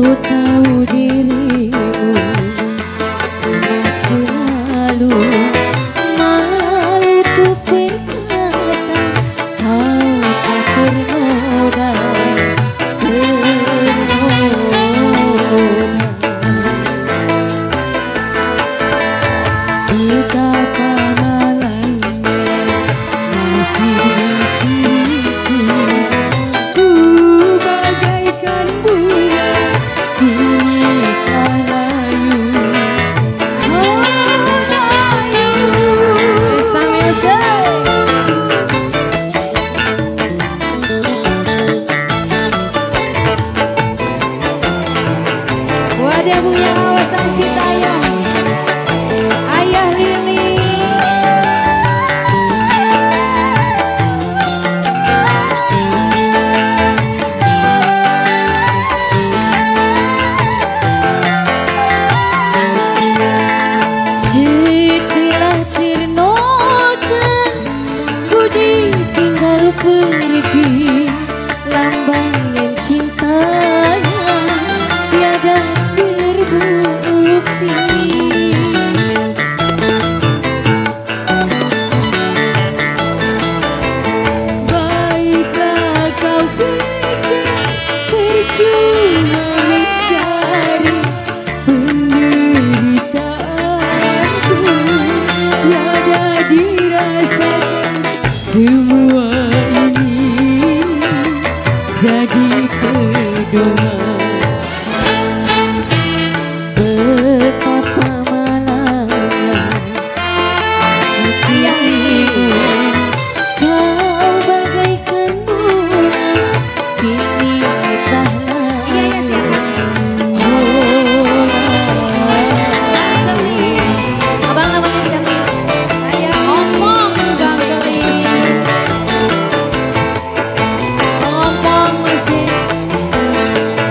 tahu dirimu masih lalu malu tuh berkata kau tak ternoda. Betapa malangnya nasib hatiku, bagaikan bunga kini telah layu. Oh layu. Pesta music. Buat yang punya kawasan Citayam, Ayah Lili. Setelah ternoda ku ditinggal pergi, lambang cintanya tiada terbukti. Baiklah kau pikir percuma mencari penderitaanku, tiada dirasakan semua ini jadi pedoman. Betapa malangnya setiapmu, kau bagaikan bunga kini telah layu. Abang namanya siapa? Ayah ngomong ganteng. Ngomong mesin.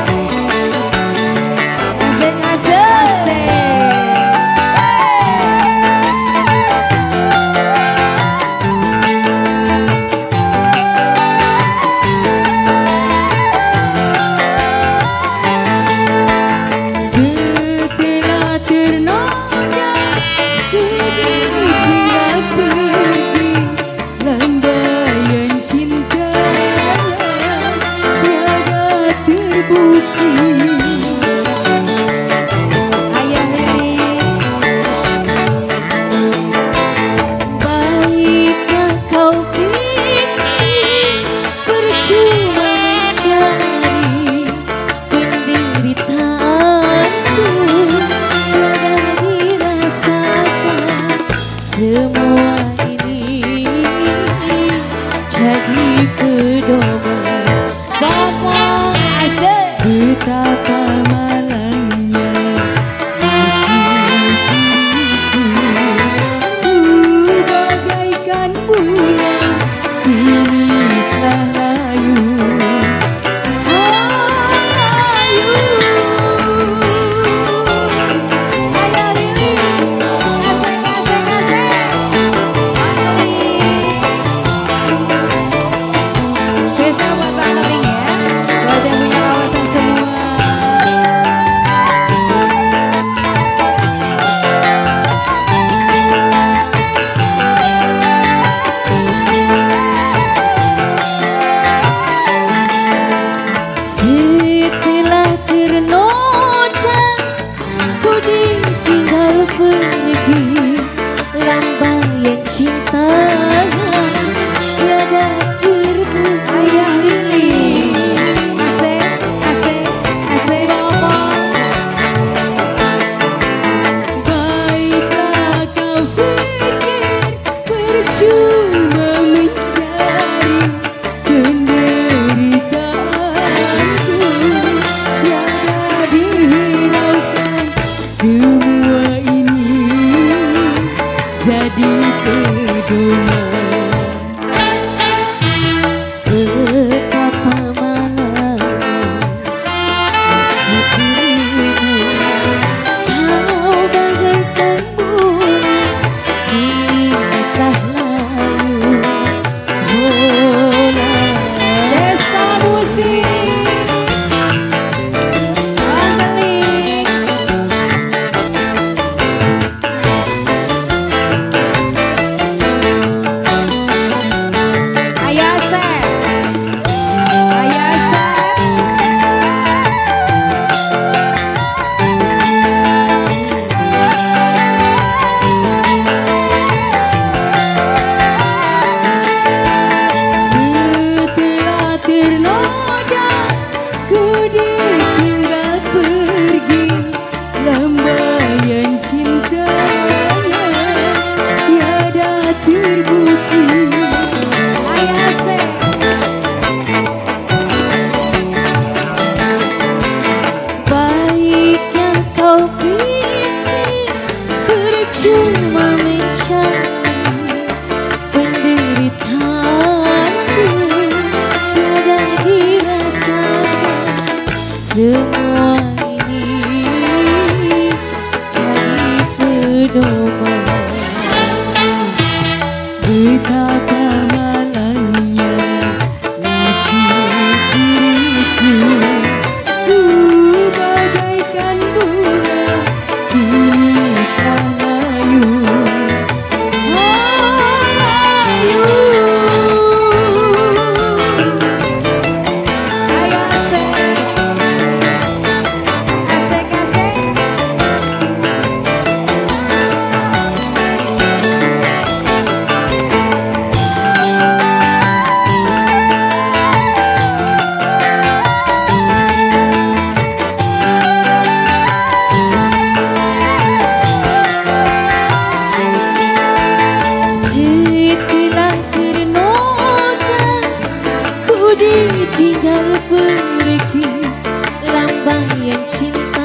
tinggal pergi lambang yang cinta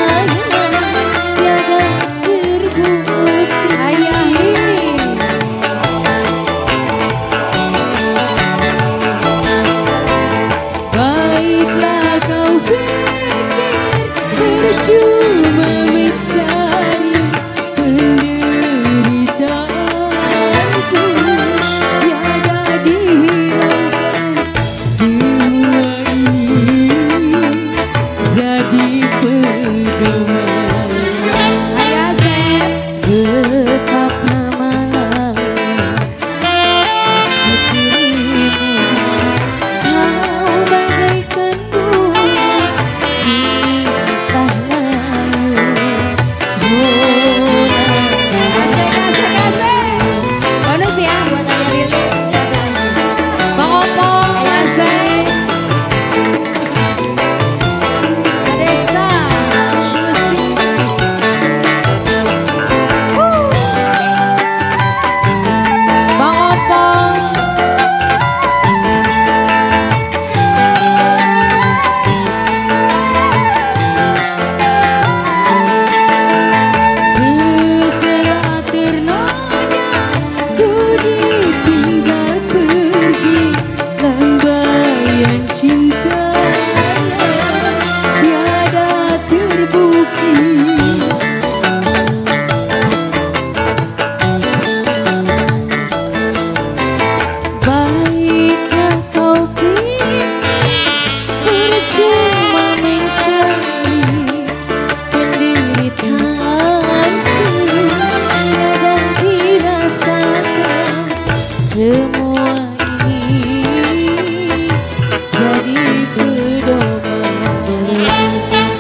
tiada terbukti. Ayah ini baiklah kau pikir percuma mencari penderitaanku tiada dihilangkan semua ini jadi pedoman. Ayah Sep betapa malangnya sepimu kau bagaikan bunga kini entah layu. Bonus ya buat Ayah Lili. Bang Opong, Ayah Sep, Desa, Lucy. Bang Opong. Setelah ternoda ku ditinggal pergi lambaian cinta tiada terbukti. Baiklah kau pikir percuma mencari penderitaanku tiada dirasakan semua ini jadi pedoman.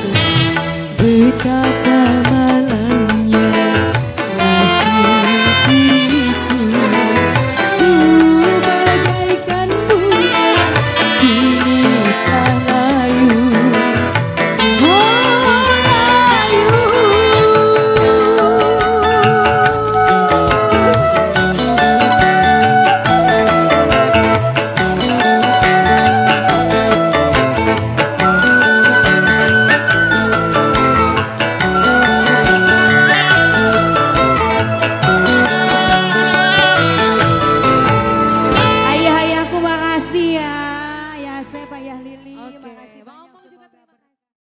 Betapa malangnya nasib diriku, ku bagaikan bunga kini telah layu. Ayah-ayahku makasih ya. Ayah Sep, Ayah Lili, makasih.